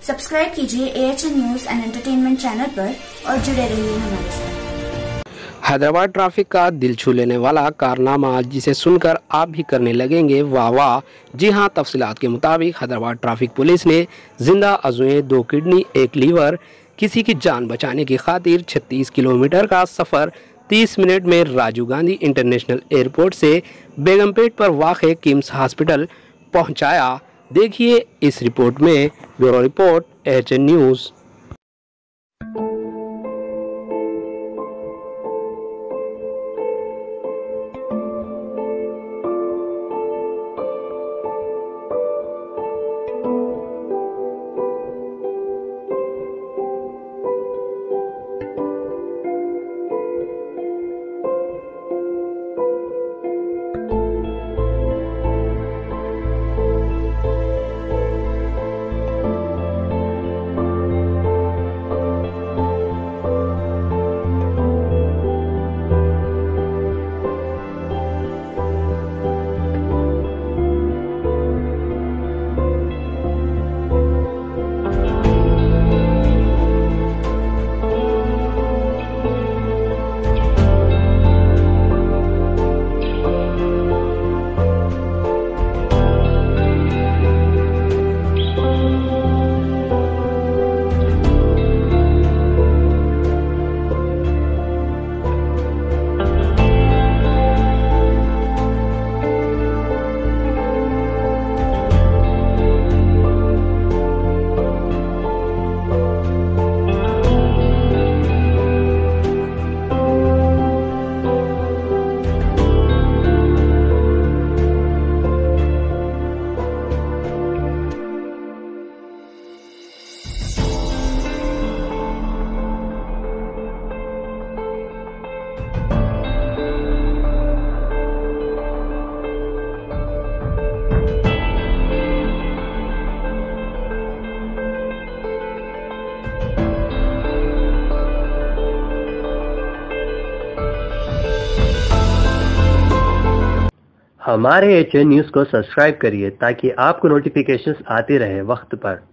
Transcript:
Subscribe कीजिए AHN news and entertainment channel पर और जुड़े रहिए हमारे साथ। हैदराबाद ट्रैफिक का दिल छू लेने वाला कारनामा जिसे सुनकर आप भी करने लगेंगे वाह वाह। जी हां, तफसीलात के मुताबिक हैदराबाद ट्रैफिक पुलिस ने जिंदा अज़ुए 2 किडनी 1 लीवर किसी की जान बचाने की खातिर 36 किलोमीटर का सफ़र 30 मिनट में राजीव गांधी इंटरनेशनल एयरपोर्ट से बेगमपेट पर वाक़ किम्स हॉस्पिटल पहुंचाया। देखिए इस रिपोर्ट में। Bureau report AHN news. हमारे AHN न्यूज़ को सब्सक्राइब करिए ताकि आपको नोटिफिकेशंस आते रहे वक्त पर।